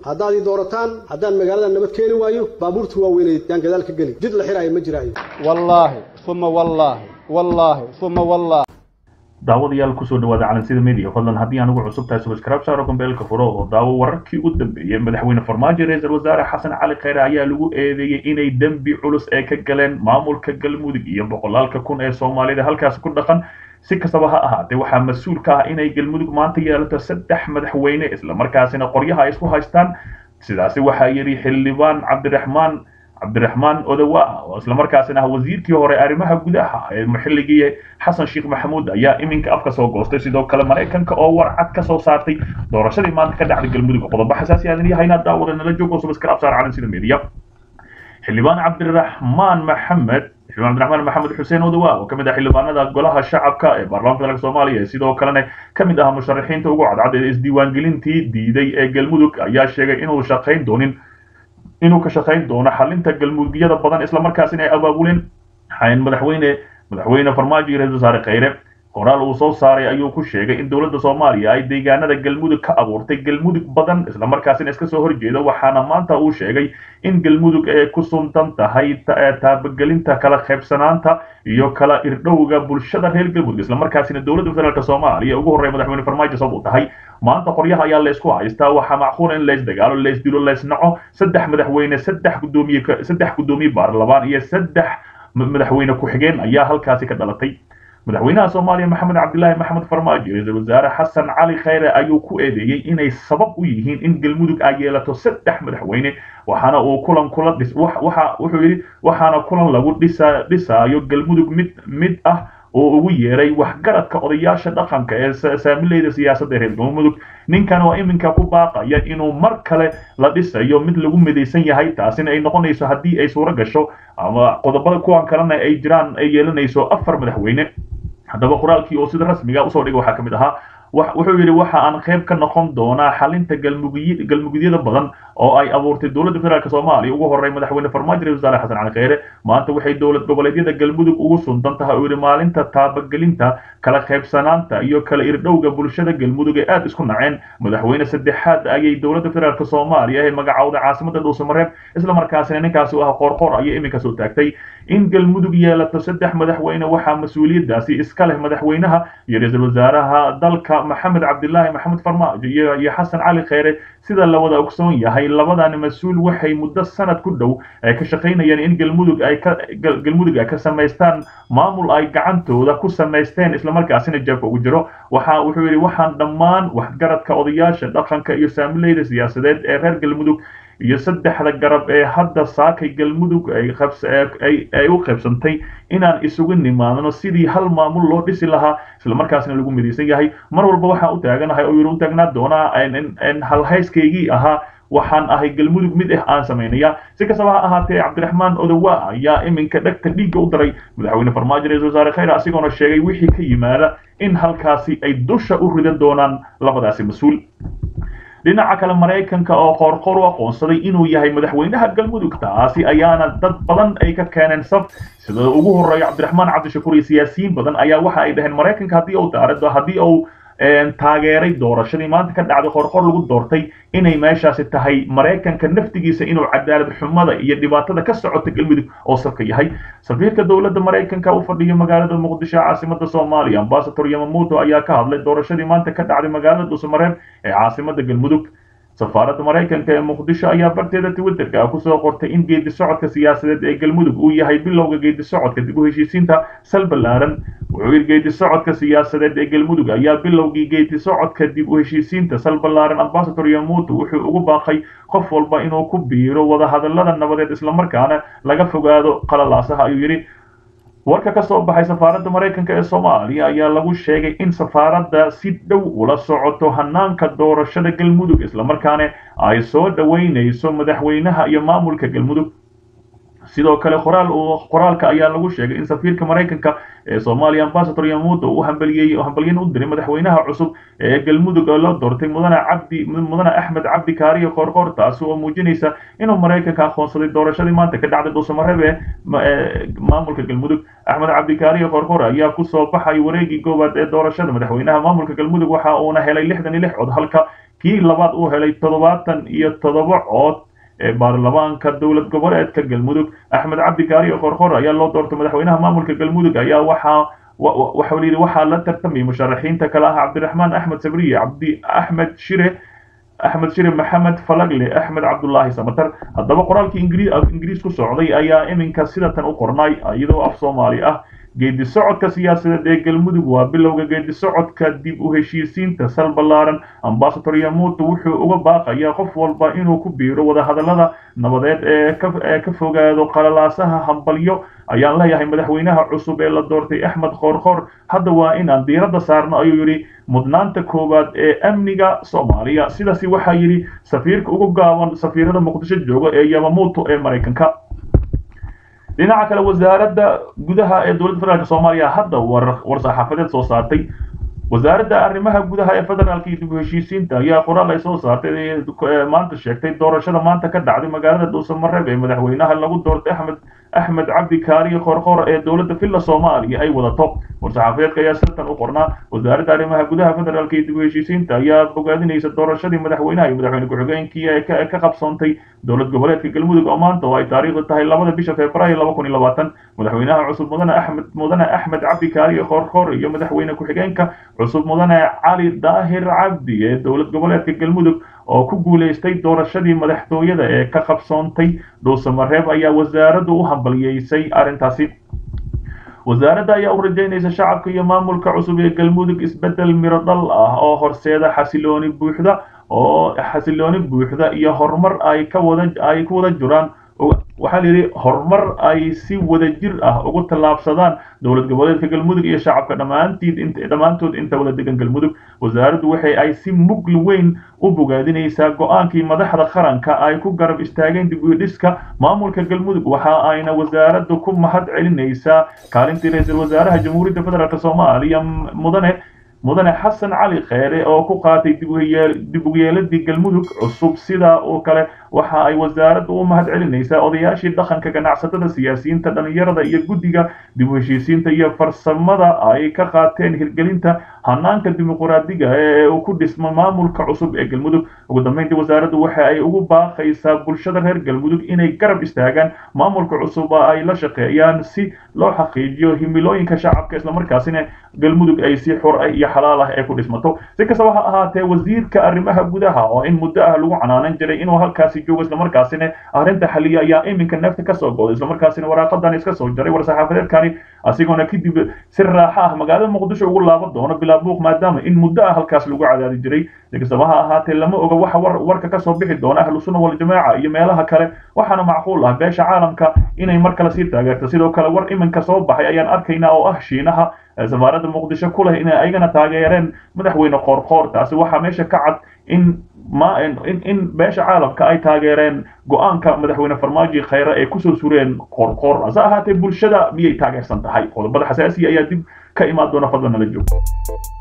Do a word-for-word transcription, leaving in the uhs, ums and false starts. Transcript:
haddaad doorataan haddaan magaalada nabad keeni waayo baabuurtu waa weynay yaan gadaal ka gali jid la xiraay ma jiraayo wallahi thumma wallahi wallahi thumma wallahi daawadayaal ku soo dhawaada calansida media fadlan haddii aan ugu cusub tahay subscribe saaro gombeelka furo oo daawo wararkii ugu dambeeyay madaxweyne farmaajo ra'iisul wasaare xasan cali khayre ayaa lagu eedeeyay inay dambi culus ay ka galeen maamulka galmudug iyo boqolaalka kun ee Soomaalida halkaas ku dhaqan si kastaba ha ahaatee waxaa mas'uul ka ah inay galmudug maanta yeelato saddex madaxweyne isla markaasina qoryaha ay isku haystaan sidaasi waxaa yiri xildhibaan cabdiraxmaan cabdiraxmaan odawa oo isla markaasina ah wasiirkii hore arrimaha gudaha ee maxalligii xasan sheekh maxamuud ayaa iminka afka soo goostay sidoo kale Mareykanka oo warcad ka soo saartay doorashadii maanta ka dhacday galmudug qodobo xasaasi ah inay hayna daawada nala joogo subscribe saar calansida media xildhibaan cabdiraxmaan maxamed xildhibaan cabdiraxmaan maxamed xuseen odawa oo kamid ah xildhibaanada golaha shacabka ee baarlamaanka Soomaaliya sidoo kalena kamid ah musharaxiinta ugu cadcad ee isdiiwaangelintii diiday ee galmudug ayaa sheegay inuu shaqeyn doonin inuu ka shaqeyn doono xalinta galmudugyada badan isla markaasina ay abaabuleen xayn madaxweyne madaxweyne farmaajo iyo ra'iisul wasaare khayre qoraal uu soo saaray ayuu ku sheegay in dawladda Soomaaliya ay deegaanada galmudug ka abuurtay galmudug badan isla markaasina iska soo horjeeda waxaana maanta uu sheegay in galmudug ay ku suntan tahay taabagelinta kala qaybsanaanta iyo kala irdhowga bulshada reer galmudug isla markaasina dawladda federaalka Soomaaliya ugu horreeyay madaxweyne farmaajo sabab u tahay maanta qoryaha ayaa la isku haystaa waxa macquul in la isdagaalo la isdilo la isnaco saddex madaxweyne saddex gudoomiye saddex gudoomiye baarlamaan iyo saddex madaxweyne ku xigeen ayaa halkaasi ka dhalatay madaxweynaha Soomaaliya Maxamed Cabdullaahi Maxamed Farmaajo ra'iisul wasaare Xasan Cali Khayre ayuu ku eedeeyay inay sabab u yihiin in galmudug ay yeelato saddex madaxweyne waxaana uu kulan kula dhis waxa wuxuu yiri waxaana kulan lagu dhisaa dhisaayo galmudug mid mid ah oo ugu yeeray waxgaradka odayaasha dhaqanka ee saamilayda siyaasadda reer galmudug ninkan oo iminka ku baaqaya inuu mar kale la dhisayo mid lagu midaysan yahay taasina ay noqonayso haddii ay suuro gasho ama qodobada kuwan kalena ay jiraan ay yeelanayso afar madaxweyne haddaba qoraalkii oo sida rasmiga u soo dhigay waxa kamid ahaa wuxuu yiri waxa aan qayb ka noqon doonaa xalinta galmudug galmudugyada badan oo ay abuurtay dawladda federaalka Soomaaliya ugu horreeyay madaxweyne farmaajo ra'iisul wasaare xasan cali khayre maanta waxay dawlad goboleedyada galmudug ugu suntan tahay oo maalinta taabagelinta kala qaybsanaanta iyo kala irdhowga bulshada galmudug ee aad isku naceen madaxweyne saddexaad ayay dawladda federaalka Soomaaliya ee magacawda caasimada Dhuusamareeb isla markaasina ninkaasi oo ah qorqor ayay iminka soo taagtay in galmudug yeelato saddex madaxweyne waxa mas'uuliyadaasi iska leh madaxweynaha iyo ra'iisul wasaaraha dalka Maxamed Cabdullaahi Maxamed Farmaajo iyo Xasan Cali Khayre sida la wada ogsoon yahay labadan mas'uul waxay muddo sanad ku dhow ay ka shaqeynayaan in galmudug ay ka galmudug ay ka sameystaan maamul ay gacantooda ku sameysteen isla markaasina jeebka ugu jiro waxa wuxuu yiri waxaan dhammaan waxgaradka odayaasha dhaqanka iyo saamilayda siyaasadeed ee reer galmudug iyo saddexda garab ee hadda saakay galmudug ay qabs ay ay u qaybsantay inaan isugu nimaadno sidii hal maamul loo dhisi lahaa isla markaasina lagu midaysan yahay mar walba waxa uu taaganahay oo yiri u taagnaa doonaa in hal hayskeygi ahaa waxaan ahay galmudug mid ah aan sameynaya si kastaba ha ahaatee cabdiraxmaan odawa ayaa iminka dhagta dhiigga u daray madaxweyne farmaajo ra'iisul wasaare khayre asigoona sheegay wixii ka yimaada in halkaasi ay dusha u ridan doonaan labadaasi mas'uul dhinaca kale Mareykanka oo qorqor u aqoonsaday inuu yahay madaxweynaha galmudug taasi ayaana dad badan ay ka keeneen saf sida ugu horreeyay cabdiraxmaan cabdishakuur iyo siyaasiyiin badan ayaa waxa ay dhaheen Mareykanka haddii uu taarado haddii uu taageeray doorashadii maanta ka dhacday qorqor lagu doortay inay meeshaasi tahay Mareykanka naftigiisa inuu cadaalad xumada iyo dhibaatada ka socota galmudug oo sabka yahay safiirka dawladda Mareykanka u fadhiyo magaalada Muqdisho caasimada Soomaaliya ambassador Yamamoto ayaa ka hadlay doorashadii maanta ka dhacday magaalada Dhuusamareeb ee caasimada galmudug سفارة مريكان كان مقدشة أيام برتدة تويتر كأكوسة قرتين إن جيد السعود كسياسة الجلمود وياهي باللوجة جيد السعود كتبوه شيء سنتا سلب اللارن وغير جيد السعود كسياسة الجلمود أيام باللوجة جيد السعود كتبوه شيء سنتا سلب اللارن أمباسطور يموت وحقوق باقي قفل بينه كبير وهذا هذا اللذ النبض الإسلام مركانه لقف هذا قال الله سها يري warka ka soo baxay safaaradda Mareykanka ee Soomaaliya ayaa lagu sheegay in safaaradda si dhow ula socoto hanaanka doorashada galmudug isla markaana ay soo dhaweynayso madaxweynaha iyo maamulka galmudug sidoo kale qoraal oo qoraalka ayaa lagu sheegay in safiirka Mareykanka ee Soomaaliya ambassador Yamamoto uu hambaliyay oo hambaliyeen u diray madaxweynaha cusub ee galmudug oo loo doortay mudane Cabdi mudane Axmed Cabdi Kaariye Qorqor taas oo muujinaysa inuu Mareykanka aqoonsaday doorashadii maanta ka dhacday Dhuusamareeb ee maamulka galmudug Axmed Cabdi Kaariye Qorqor ayaa ku soo baxay wareegii koowaad ee doorashada madaxweynaha maamulka galmudug waxa uu na helay lixdan iyo lix cod halka kii labaad uu helay toddobaatan iyo toddoba cood ee baarlamaanka dowlad goboleedka galmudug. axmed cabdi kaariyo qorqor ayaa loo doortay madaxweynaha maamulka galmudug ayaa waxaa waxa uu yiri waxaa la tartamay musharaxiinta kala ah cabdiraxmaan axmed sabriye, cabdi axmed shire, axmed shire maxamed falagle, axmed cabdullaahi samatar. haddaba qoraalkii ingiriis ingiriis ku socday ayaa iminka sida tan u qornay iyadoo af soomaali ah. geedi socodka siyaasadeed ee galmudug waa bilowga geedi socodka dib u heshiisiinta sal ballaaran. ambasador yamuuto wuxuu uga baaqayaa qof walba inuu ku biiro wadahadallada nabadeed ee ka ee ka fogaado qalalaasaha hambalyo ayaan leeyahay madaxweynaha cusub ee la doortay axmed qorqor. hadda waa inaan diiradda saarno ayuu yidhi mudnaanta koowaad ee amniga soomaaliya. sidaasi waxaa yidhi safiirka ugu gaaban safiirada muqdisho jooga ee yamamuuto ee maraykanka. dhinaca kale wasaaradda gudaha ee dowladda federaalk soomaaliya hadda war war saxaafadeed soo saartay. wasaaradda arrimaha gudaha ee federaalka iyo dib u heshiisiinta ayaa qoraal ay soo saartay maanta sheegtay doorashada maanta ka dhacday magaalada dhuusamareeb ee madaxweynaha lagu doortay axmed axmed cabdi kaariyo qorqor ee dowladda villa soomaaliya ay wadato. war-saxaafadeedka ayaa sirtan u qornaa wasaaradda arrimaha gudaha federaalka iyo dib u heshiisiinta ayaa bogaadinaysa doorashadii madaxweynaha iyo madaxweyne ku-xigeenkii ee ka qabsoontay dowlad goboleedka galmudug oo maanta oo ay taariikhdu tahay labada bisha febraayo laba kun iyo labaatan. madaxweynaha cusub mudane axmed mudane axmed cabdi kaariyo qorqor iyo madaxweyne ku-xigeenka cusub mudane cali daahir cabdi ee dowlad goboleedka galmudug oo ku guuleystay doorashadii madaxtooyada ee ka qabsoontay dhuusamareeb ayaa wasaaraddu u hambaliyeysay arrintaasi. wasaaradda ayaa u rajaynaysa shacabka iyo maamulka cusub ee galmudug isbedel miro dhal ah oo horseeda xasilooni buuxda oo xasilooni buuxda iyo horumar ay ka wada ay ku wada jiraan. waxaa la yidhi horumar ay si wada jir ah ugu tallaabsadaan dowlad goboleedka galmudug iyo shacabka dhammaantiid dhammaantood inta wada degan galmudug. wasaaraddu waxay ay si mugl weyn u bogaadinaysaa go-aankii madaxda qaranka ay ku garab istaageen dib u dhiska maamulka galmudug. waxa ayna wasaaraddu ku mahad celinaysaa kaalintii ra-iisul wasaaraha jamhuuriyadda federaalk soomaaliya mudane mudane xasan cali kheyre oo ku qaatay dib u yeeladii galmudug cusub. sidaa oo kale waxa ay wasaaraddu u mahad celinaysaa odayaashii dhaqanka, ganacsatada, siyaasiyiinta, dhalinyarada iyo guddiga dib u heshiisiinta iyo farsamada ay ka qaateen hirgelinta hanaanka dimuqraadiga ee uu ku dhismo maamulka cusub ee galmudug. ugu dambeyntii wasaaraddu waxa ay ugu baaqaysaa bulshada reer galmudug inay garab istaagaan maamulka cusub oo ay la shaqeeyaan si loo xaqiijiyo himilooyinka shacabka islamarkaasina galmudug ay si xor ah iyo xalaal ah ee ku dhismato. si kastaba ha ahaatee wasiirka arrimaha gudaha oo in muddo ah lagu canaanan jiray inuu halkaasi joogo islamarkaasina arrinta xaliya ayaa iminka neefta kasoo go'day islamarkaasina waraaqadan iska soo jaray war-saxaafadeedkani asigoona kadib si raaxa ah magaalada muqdisho ugu laaban doono bilaa buuq maadaama in muddo ah halkaas lagu cadaadi jiray. si kastaba ha ahaatee lama oga waxa war warka kasoo bixi doona ahlu sunna wal jamaaca iyo meelaha kale. waxaana macquul ah beesha caalamka inay mar kale sii taageerto. sidoo kale war iminka soo baxay ayaan arkaynaa oo ah shiinaha safaaradda muqdisho ku leh inay ayagana taageereen madaxweyne qorqor. taasi waxaa meesha ka cad in ma in in beesha caalamka ay taageereen go-aanka madaxweyne farmaajo kheyre ee kusoo sureen qorqor. hase ahaatee bulshada miyay taageersan tahay? qodobada xasaasiya ayaa dib ka imaan doona, fadlan nala joog.